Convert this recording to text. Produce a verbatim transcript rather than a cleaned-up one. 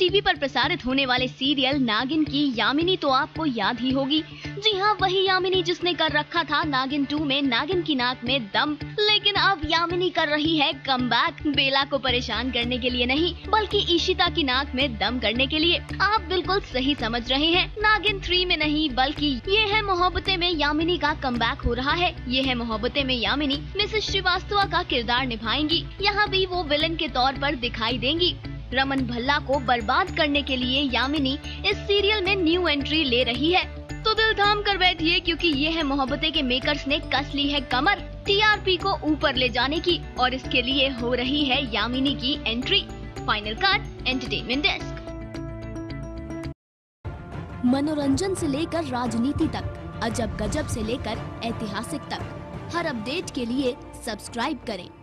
TV पर प्रसारित होने वाले सीरियल नागिन की यामिनी तो आपको याद ही होगी। जी हाँ, वही यामिनी जिसने कर रखा था नागिन टू में नागिन की नाक में दम। लेकिन अब यामिनी कर रही है कमबैक, बेला को परेशान करने के लिए नहीं बल्कि ईशिता की नाक में दम करने के लिए। आप बिल्कुल सही समझ रहे हैं, नागिन थ्री में नहीं बल्कि ये है मोहब्बतें में यामिनी का कमबैक हो रहा है। ये है मोहब्बतें में यामिनी मिसेस श्रीवास्तव का किरदार निभाएंगी। यहाँ भी वो विलन के तौर पर दिखाई देंगी। रमन भल्ला को बर्बाद करने के लिए यामिनी इस सीरियल में न्यू एंट्री ले रही है। तो दिल थाम कर बैठिए, क्योंकि ये है मोहब्बतें के मेकर्स ने कस ली है कमर टीआरपी को ऊपर ले जाने की, और इसके लिए हो रही है यामिनी की एंट्री। Final cut, entertainment desk. मनोरंजन से लेकर राजनीति तक, अजब गजब से लेकर ऐतिहासिक तक, हर अपडेट के लिए सब्सक्राइब करें